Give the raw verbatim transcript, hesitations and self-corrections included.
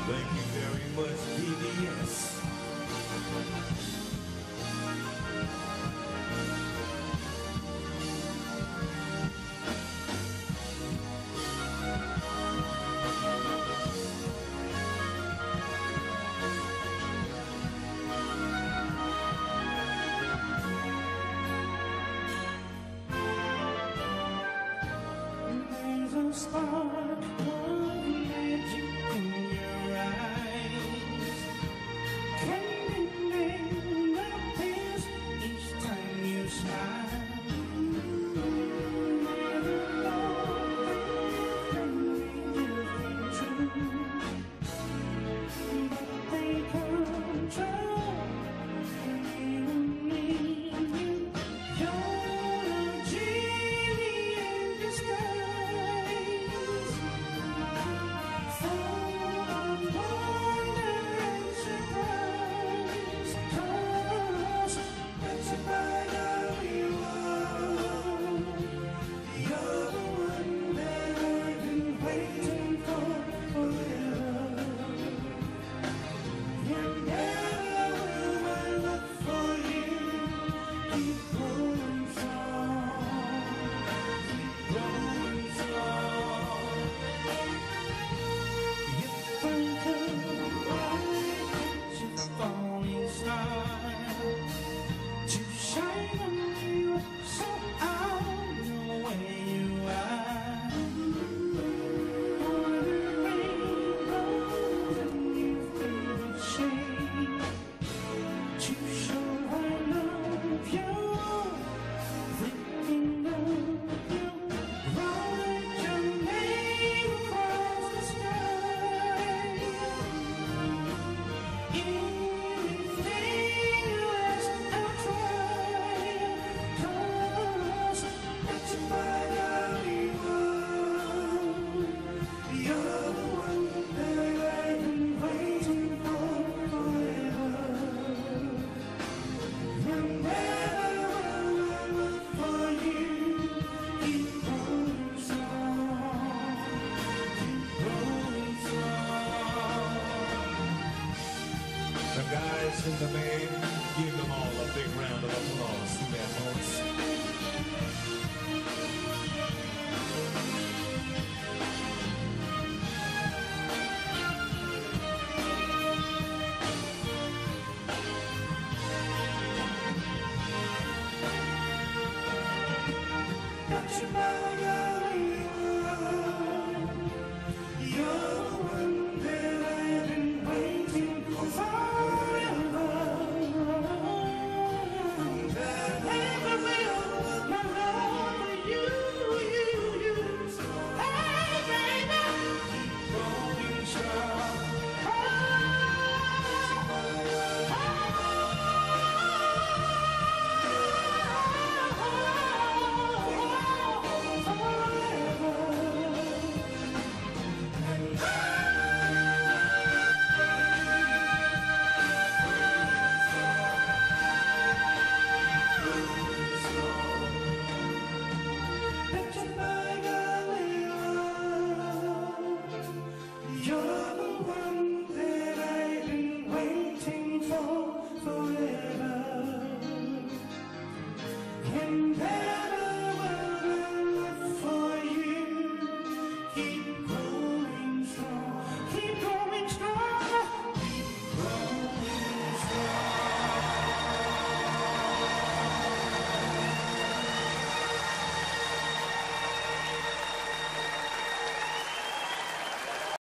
Thank you very much, P B S. There's a spark of magic in your eyes. Candy appears each time you smile. Never thought that you've been true, but they control you and me. You're a genie in disguise, full of wonder and surprise. 'Cause that's about how you are. You're the one that I've been waiting for forever. And never will my love for you keep growing strong, keep growing strong. If I could, I'd catch a falling star to shine on you so I'll know where you are. Wanna rainbows in your favorite shade to show I love you, thinking of you. Write your name across the sky. Anything you ask, I'll try. 'Cause that's about how you are. You're the one that I've been waiting for forever. And never will my love for you keep growing strong, keep growing strong. The guys in the main, give them all a big round of applause. See that, folks?